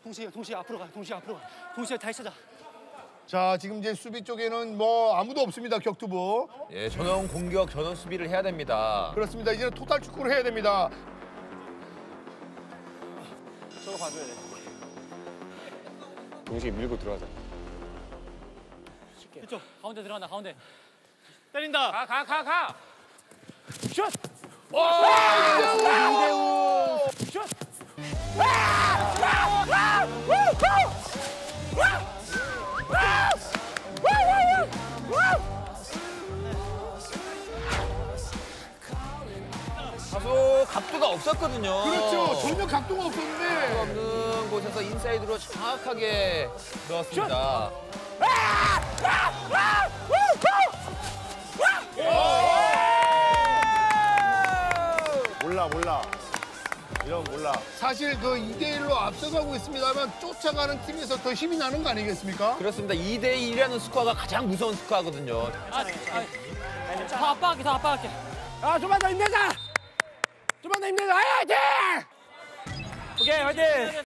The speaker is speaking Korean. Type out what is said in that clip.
동시에 앞으로 가. 동시에 다시 찾아. 자, 지금 이제 수비 쪽에는 뭐 아무도 없습니다, 격투부. 예, 전원 공격, 전원 수비를 해야 됩니다. 그렇습니다. 이제는 토탈 축구를 해야 됩니다. 저거 봐줘야 돼. 동시에 밀고 들어가자. 이쪽 가운데 들어간다. 가운데. 때린다. 가. 슛. 이대훈. 슛. 다소 각도가 없었거든요. 그렇죠. 전혀 각도가 없었는데. 없는 곳에서 인사이드로 정확하게 넣었습니다. 몰라. 이런 몰라. 사실 그 2대1로 앞서가고 있습니다만 쫓아가는 팀에서 더 힘이 나는 거 아니겠습니까? 그렇습니다. 2대1이라는 스코어가 가장 무서운 스코어거든요. 더 압박할게. 좀만 더 힘내자. 화이팅! 오케이, 화이팅.